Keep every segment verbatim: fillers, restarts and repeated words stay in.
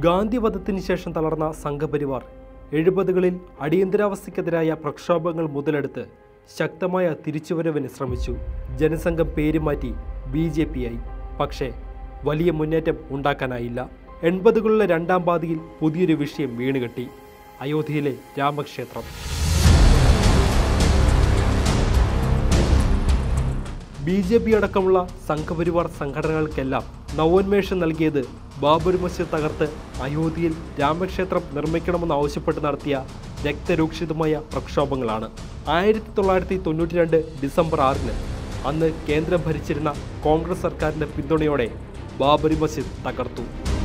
ഗാന്ധിവധത്തിന് ശേഷം തളർന്ന സംഘപരിവാർ എഴുപതുകളിൽ അടിയന്തരാവസ്ഥയ്ക്കെതിരായ പ്രക്ഷോഭങ്ങൾ മുതലെടുത്ത് ശക്തമായ തിരിച്ചുവരവിന് ശ്രമിച്ചു. ജനസംഘം പേരുമാറ്റി ബി ജെ പി ആയി. പക്ഷേ വലിയ മുന്നേറ്റം ഉണ്ടാക്കാനായില്ല. എൺപതുകളിലെ രണ്ടാം പാതിയിൽ പുതിയൊരു വിഷയം വീണുകെട്ടി: അയോധ്യയിലെ രാമക്ഷേത്രം. ബി ജെ പി അടക്കമുള്ള സംഘപരിവാർ സംഘടനകൾക്കെല്ലാം നവോന്മേഷം നൽകിയത് ബാബരി മസ്ജിദ് തകർത്ത് അയോധ്യയിൽ രാമക്ഷേത്രം നിർമ്മിക്കണമെന്നാവശ്യപ്പെട്ട് നടത്തിയ രക്തരൂക്ഷിതമായ പ്രക്ഷോഭങ്ങളാണ്. ആയിരത്തി തൊള്ളായിരത്തി തൊണ്ണൂറ്റി രണ്ട് ഡിസംബർ ആറിന് അന്ന് കേന്ദ്രം ഭരിച്ചിരുന്ന കോൺഗ്രസ് സർക്കാരിൻ്റെ പിന്തുണയോടെ ബാബരി മസ്ജിദ് തകർത്തു.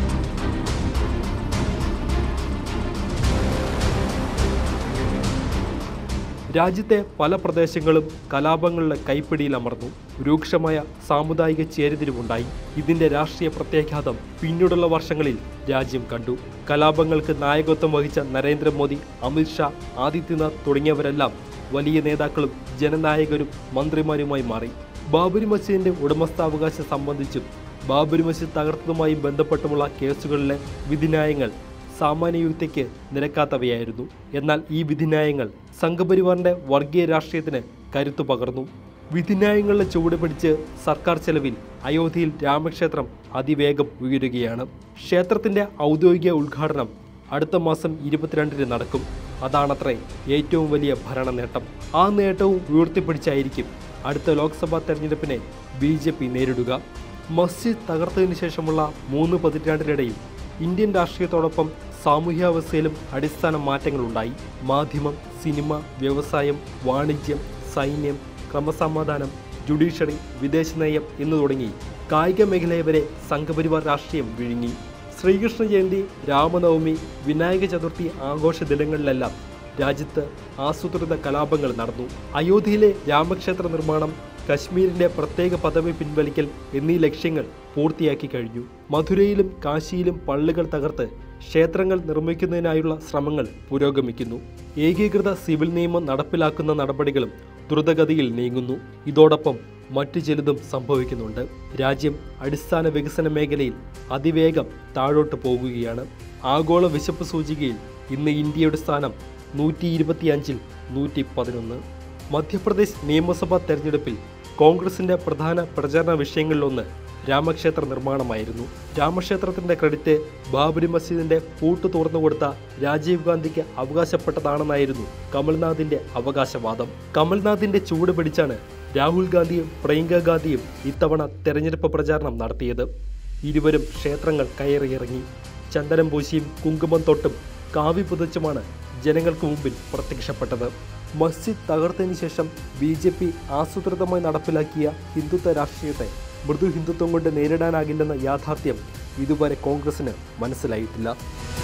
രാജ്യത്തെ പല പ്രദേശങ്ങളും കലാപങ്ങളുടെ കൈപ്പിടിയിലമർന്നു. രൂക്ഷമായ സാമുദായിക ചേരിതിരിവുണ്ടായി. ഇതിന്റെ രാഷ്ട്രീയ പ്രത്യാഘാതം പിന്നീടുള്ള വർഷങ്ങളിൽ രാജ്യം കണ്ടു. കലാപങ്ങൾക്ക് നായകത്വം വഹിച്ച നരേന്ദ്രമോദി, അമിത്ഷാ, ആദിത്യനാഥ് തുടങ്ങിയവരെല്ലാം വലിയ നേതാക്കളും ജനനായകരും മന്ത്രിമാരുമായി മാറി. ബാബരി മസ്ജിദിന്റെ ഉടമസ്ഥാവകാശം സംബന്ധിച്ചും ബാബരി മസ്ജിദ് തകർത്തതുമായി ബന്ധപ്പെട്ടുമുള്ള കേസുകളിലെ വിധിന്യായങ്ങൾ സാമാന്യ യുക്തിക്ക് നിരക്കാത്തവയായിരുന്നു. എന്നാൽ ഈ വിധിന്യായങ്ങൾ സംഘപരിവാറിന്റെ വർഗീയ രാഷ്ട്രീയത്തിന് കരുത്തു പകർന്നു. വിധിന്യായങ്ങളുടെ ചുവട് പിടിച്ച് സർക്കാർ ചെലവിൽ അയോധ്യയിൽ രാമക്ഷേത്രം അതിവേഗം ഉയരുകയാണ്. ക്ഷേത്രത്തിന്റെ ഔദ്യോഗിക ഉദ്ഘാടനം അടുത്ത മാസം ഇരുപത്തിരണ്ടിന് നടക്കും. അതാണത്രേ ഏറ്റവും വലിയ ഭരണ നേട്ടം. ആ നേട്ടവും ഉയർത്തിപ്പിടിച്ചായിരിക്കും അടുത്ത ലോക്സഭാ തെരഞ്ഞെടുപ്പിനെ ബി ജെ പി നേരിടുക. മസ്ജിദ് തകർത്തതിനു ശേഷമുള്ള മൂന്ന് പതിറ്റാണ്ടിനിടയിൽ ഇന്ത്യൻ രാഷ്ട്രീയത്തോടൊപ്പം സാമൂഹ്യാവസ്ഥയിലും അടിസ്ഥാന മാറ്റങ്ങളുണ്ടായി. മാധ്യമം, സിനിമ, വ്യവസായം, വാണിജ്യം, സൈന്യം, ക്രമസമാധാനം, ജുഡീഷ്യറി, വിദേശനയം എന്നു തുടങ്ങി കായിക മേഖലയെ വരെ സംഘപരിവാർ രാഷ്ട്രീയം വിഴുങ്ങി. ശ്രീകൃഷ്ണ ജയന്തി, രാമനവമി, വിനായക ചതുർത്ഥി ആഘോഷ ദിനങ്ങളിലെല്ലാം രാജ്യത്ത് ആസൂത്രിത കലാപങ്ങൾ നടന്നു. അയോധ്യയിലെ രാമക്ഷേത്ര നിർമ്മാണം, കശ്മീരിന്റെ പ്രത്യേക പദവി പിൻവലിക്കൽ എന്നീ ലക്ഷ്യങ്ങൾ പൂർത്തിയാക്കി കഴിഞ്ഞു. മധുരയിലും കാശിയിലും പള്ളികൾ തകർത്ത് ക്ഷേത്രങ്ങൾ നിർമ്മിക്കുന്നതിനായുള്ള ശ്രമങ്ങൾ പുരോഗമിക്കുന്നു. ഏകീകൃത സിവിൽ നിയമം നടപ്പിലാക്കുന്ന നടപടികളും ദ്രുതഗതിയിൽ നീങ്ങുന്നു. ഇതോടൊപ്പം മറ്റു ചിലതും സംഭവിക്കുന്നുണ്ട്. രാജ്യം അടിസ്ഥാന വികസന മേഖലയിൽ അതിവേഗം താഴോട്ട് പോകുകയാണ്. ആഗോള വിശപ്പ് സൂചികയിൽ ഇന്ന് ഇന്ത്യയുടെ സ്ഥാനം നൂറ്റി ഇരുപത്തിയഞ്ചിൽ നൂറ്റി പതിനൊന്ന്. മധ്യപ്രദേശ് നിയമസഭാ തെരഞ്ഞെടുപ്പിൽ കോൺഗ്രസിന്റെ പ്രധാന പ്രചാരണ വിഷയങ്ങളിലൊന്ന് രാമക്ഷേത്ര നിർമ്മാണമായിരുന്നു. രാമക്ഷേത്രത്തിന്റെ ക്രെഡിറ്റ് ബാബരി മസ്ജിദിന്റെ പൂട്ട് തുറന്നുകൊടുത്ത രാജീവ് ഗാന്ധിക്ക് അവകാശപ്പെട്ടതാണെന്നായിരുന്നു കമൽനാഥിന്റെ അവകാശവാദം. കമൽനാഥിന്റെ ചൂട് പിടിച്ചാണ് രാഹുൽ ഗാന്ധിയും പ്രിയങ്ക ഗാന്ധിയും ഇത്തവണ തെരഞ്ഞെടുപ്പ് പ്രചാരണം നടത്തിയത്. ഇരുവരും ക്ഷേത്രങ്ങൾ കയറിയിറങ്ങി. ചന്ദനം പൂശിയും കുങ്കുമം തൊട്ടും കാവി പുതച്ചുമാണ് ജനങ്ങൾക്ക് മുമ്പിൽ പ്രത്യക്ഷപ്പെട്ടത്. മസ്ജിദ് തകർത്തതിന് ശേഷം ബി ജെ പി ആസൂത്രിതമായി നടപ്പിലാക്കിയ ഹിന്ദുത്വ രാഷ്ട്രീയത്തെ മൃദു ഹിന്ദുത്വം കൊണ്ട് നേരിടാനാകില്ലെന്ന യാഥാർത്ഥ്യം ഇതുവരെ കോൺഗ്രസിന് മനസ്സിലായിട്ടില്ല.